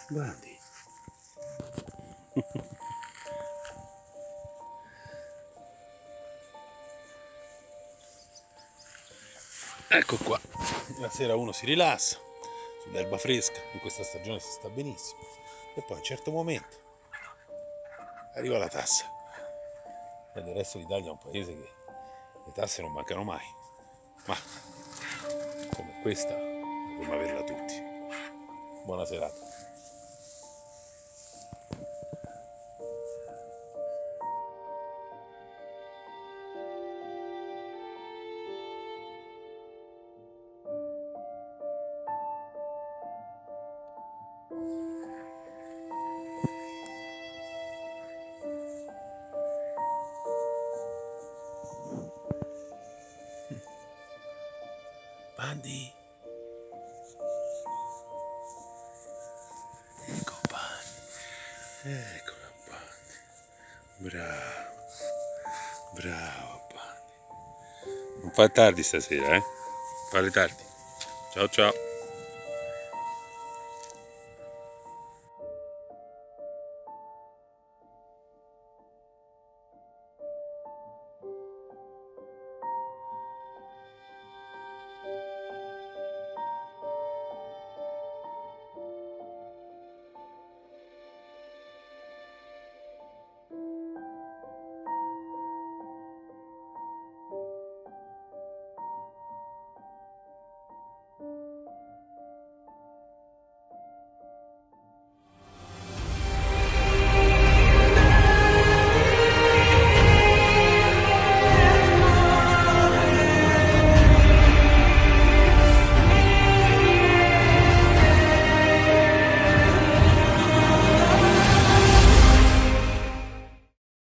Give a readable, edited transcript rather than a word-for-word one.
Guardi. Ecco qua, la sera uno si rilassa sull'erba fresca, in questa stagione si sta benissimo, e poi a un certo momento arriva la tassa. E del resto l'Italia è un paese che le tasse non mancano mai, ma come questa dovremmo averla tutti. Buona serata. Bandi, ecco Bandi, eccola Bandi, bravo Bandi. Non fa tardi stasera, fare tardi. Ciao ciao.